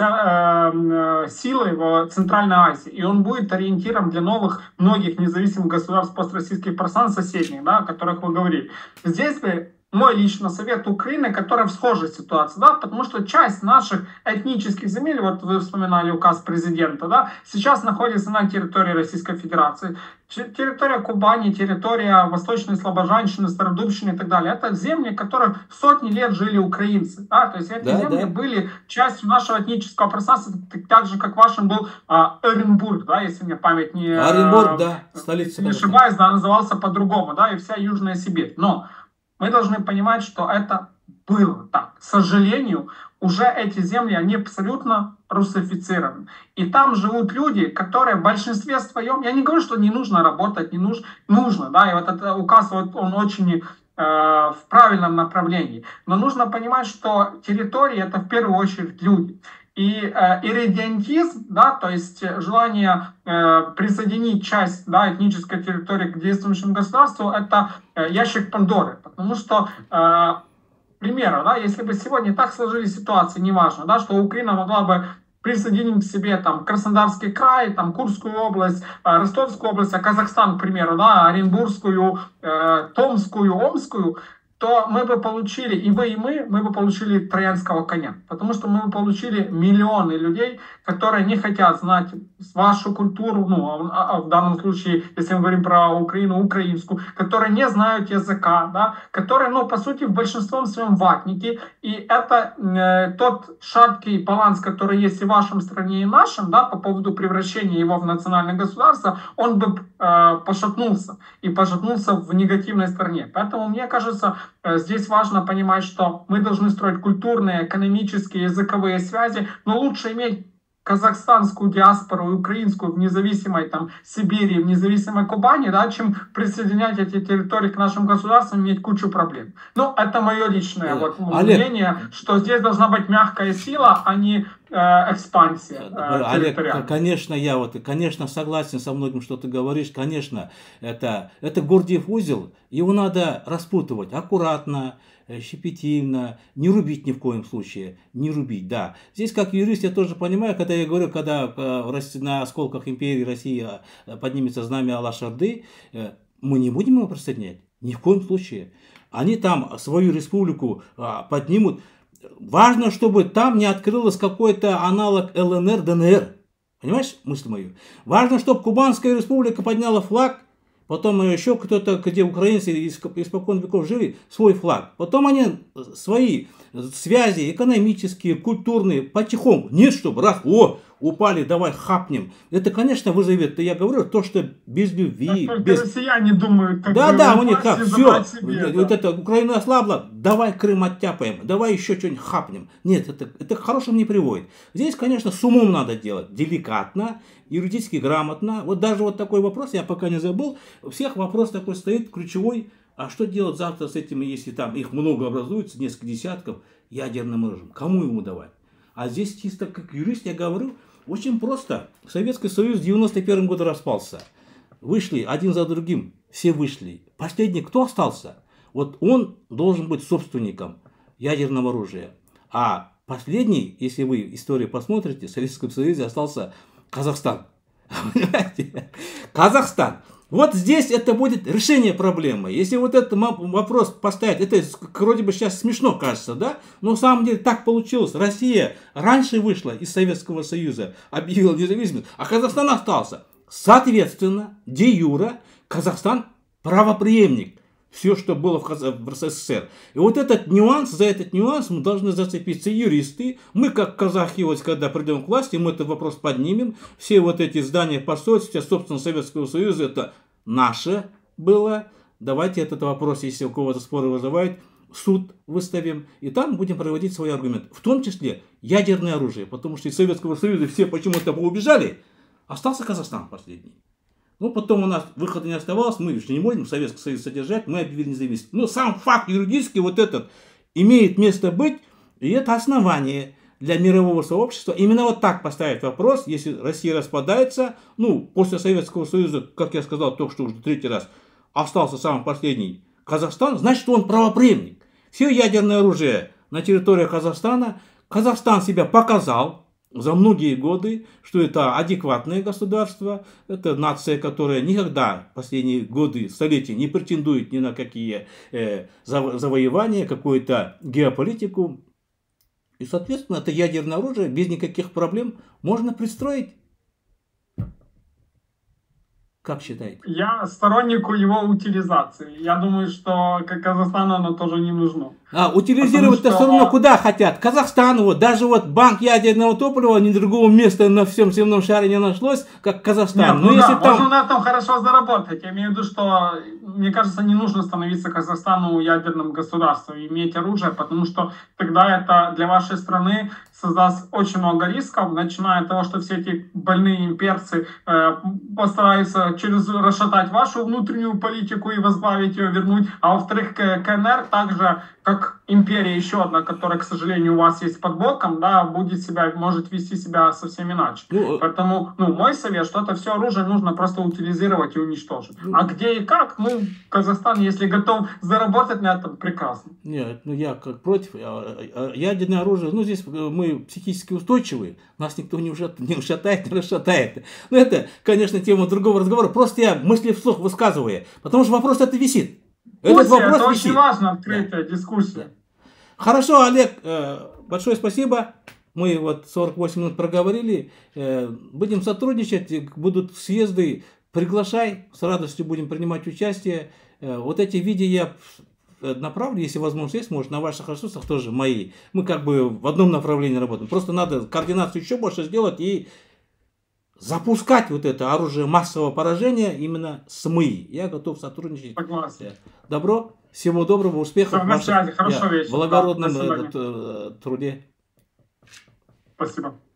силы в Центральной Азии. И он будет ориентиром для новых многих независимых государств построссийских пространств соседних, да, о которых вы говорили. Здесь бы мой личный совет Украины, которая в схожей ситуации, да, потому что часть наших этнических земель, вот вы вспоминали указ президента, да, сейчас находится на территории Российской Федерации. Территория Кубани, территория Восточной Слобожанщины, Стародубщины и так далее. Это земли, в которых сотни лет жили украинцы. Да? То есть эти земли были частью нашего этнического пространства, так же, как вашим был Оренбург, да, если мне память не, Оренбург, да, столица, не ошибаюсь, да, назывался по-другому, да, и вся Южная Сибирь. Но мы должны понимать, что это было так. К сожалению, уже эти земли, они абсолютно русифицированы. И там живут люди, которые в большинстве своем, я не говорю, что не нужно работать, не нужно, нужно, да, и вот этот указ, вот, он очень в правильном направлении. Но нужно понимать, что территории это в первую очередь люди. И ирредентизм, да, то есть желание присоединить часть, да, этнической территории к действующему государству, это ящик Пандоры. Потому что, к примеру, да, если бы сегодня так сложились ситуации, неважно, да, что Украина могла бы присоединить к себе там Краснодарский край, там Курскую область, Ростовскую область, а Казахстан, к примеру, да, Оренбургскую, Томскую, Омскую, то мы бы получили, и вы, и мы бы получили троянского коня. Потому что мы бы получили миллионы людей, которые не хотят знать вашу культуру, ну, в данном случае, если мы говорим про Украину, украинскую, которые не знают языка, да, которые, ну, по сути, в большинстве своем ватники. И это тот шаткий баланс, который есть и в вашем стране, и в нашем, да, по поводу превращения его в национальное государство, он бы пошатнулся. И пошатнулся в негативной стороне. Поэтому, мне кажется, здесь важно понимать, что мы должны строить культурные, экономические, языковые связи, но лучше иметь казахстанскую диаспору и украинскую в независимой там Сибири, в независимой Кубани, да, чем присоединять эти территории к нашим государствам, иметь кучу проблем. Ну, это мое личное мнение, что здесь должна быть мягкая сила, а не экспансия. Олег, конечно, я конечно, согласен со многим, что ты говоришь. Конечно, это Гордиев узел, его надо распутывать аккуратно, щепетильно, не рубить ни в коем случае, не рубить, да. Здесь, как юрист, я тоже понимаю, когда я говорю, когда на осколках империи Россия поднимется знамя Алаш-Орды, мы не будем его присоединять, ни в коем случае. Они там свою республику поднимут. Важно, чтобы там не открылось какой-то аналог ЛНР, ДНР. Понимаешь мысль мою? Важно, чтобы Кубанская республика подняла флаг, потом еще кто-то, где украинцы испокон веков жили, свой флаг. Потом они свои связи экономические, культурные, потихоньку. Нет, чтобы раз, упали, давай хапнем. Это, конечно, вызовет, я говорю, то, что без любви. Без... Россияне думают, как да, у них как, все, вот это Украина ослабла, давай Крым оттяпаем, давай еще что-нибудь хапнем. Нет, это к хорошему не приводит. Здесь, конечно, с умом надо делать, деликатно, юридически грамотно. Вот даже вот такой вопрос, я пока не забыл, у всех вопрос такой стоит, ключевой, а что делать завтра с этими, если там их много образуется, несколько десятков, ядерным оружием, кому ему давать? А здесь чисто как юрист я говорю, очень просто. Советский Союз в 91 году распался. Вышли один за другим, все вышли. Последний кто остался? Вот он должен быть собственником ядерного оружия. А последний, если вы историю посмотрите, в Советском Союзе остался Казахстан. Понимаете? Казахстан. Вот здесь это будет решение проблемы. Если вот этот вопрос поставить, это вроде бы сейчас смешно кажется, да? Но на самом деле так получилось. Россия раньше вышла из Советского Союза, объявила независимость, а Казахстан остался. Соответственно, де юре Казахстан правопреемник. Все, что было в СССР. И вот этот нюанс, за этот нюанс мы должны зацепиться юристы. Мы, как казахи, вот когда придем к власти, мы этот вопрос поднимем. Все вот эти здания посольства, собственно, Советского Союза, это наше было. Давайте этот вопрос, если у кого-то споры вызывает, в суд выставим. И там будем проводить свои аргументы. В том числе ядерное оружие. Потому что из Советского Союза все почему-то поубежали. Остался Казахстан последний. Ну, потом у нас выхода не оставалось, мы же не можем Советский Союз содержать, мы объявили независимость. Но сам факт юридически вот этот имеет место быть, и это основание для мирового сообщества. Именно вот так поставить вопрос, если Россия распадается, ну, после Советского Союза, как я сказал только что уже третий раз, остался самый последний Казахстан, значит, он правопреемник. Все ядерное оружие на территории Казахстана, Казахстан себя показал за многие годы, что это адекватное государство, это нация, которая никогда в последние годы, столетия не претендует ни на какие завоевания, какую-то геополитику. И, соответственно, это ядерное оружие без никаких проблем можно пристроить. Как считаете? Я сторонник его утилизации. Я думаю, что Казахстану оно тоже не нужно. Утилизировать-то все равно куда хотят. Казахстан, вот, даже вот банк ядерного топлива, ни другого места на всем земном шаре не нашлось, как Казахстан. Нет, ну если там... можно на этом хорошо заработать. Я имею в виду, что, мне кажется, не нужно становиться Казахстану ядерным государством, иметь оружие, потому что тогда это для вашей страны создаст очень много рисков, начиная от того, что все эти больные имперцы постараются расшатать вашу внутреннюю политику и возглавить ее, вернуть. А во-вторых, КНР также, как империя еще одна, которая, к сожалению, у вас есть под боком, да, может вести себя совсем иначе. Поэтому, мой совет, что это все оружие нужно просто утилизировать и уничтожить. А где и как, Казахстан, если готов заработать на этом, прекрасно. Нет, я как против. Ядерное оружие, здесь мы психически устойчивые, нас никто не ушатает, не расшатает. Но это, конечно, тема другого разговора. Просто я мысли вслух высказываю, потому что вопрос это висит. Этот вопрос это висит. очень важно, открытая дискуссия. Хорошо, Олег, большое спасибо. Мы вот 48 минут проговорили. Будем сотрудничать, будут съезды. Приглашай, с радостью будем принимать участие. Вот эти видео я направлю, если возможность есть, может, на ваших ресурсах тоже мои. Мы как бы в одном направлении работаем. Просто надо координацию еще больше сделать и запускать вот это оружие массового поражения именно с СМИ. Я готов сотрудничать. Согласен. Добро, всего доброго, успехов в вашем Хорошего вечера. благородном Да, труде. спасибо.